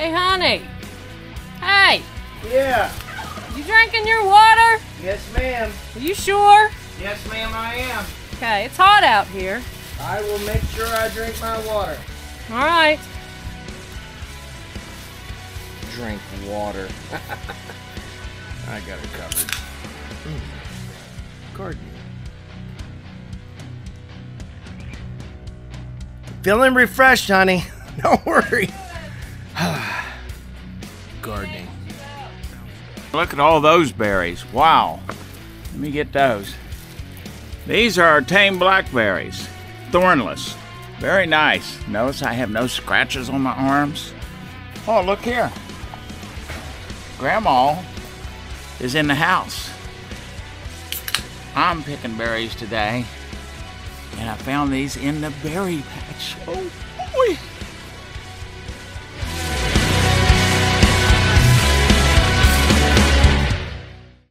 Hey, honey. Hey, Yeah. you drinking your water? Yes, ma'am. Are you sure? Yes, ma'am, I am. Okay, it's hot out here. I will make sure I drink my water. All right. Drink water. I got it covered. Gardening. Feeling refreshed, honey. Don't worry. Gardening. Look at all those berries. Wow. Let me get those. These are tame blackberries. Thornless. Very nice. Notice I have no scratches on my arms. Oh, look here. Grandma is in the house. I'm picking berries today. And I found these in the berry patch. Oh boy.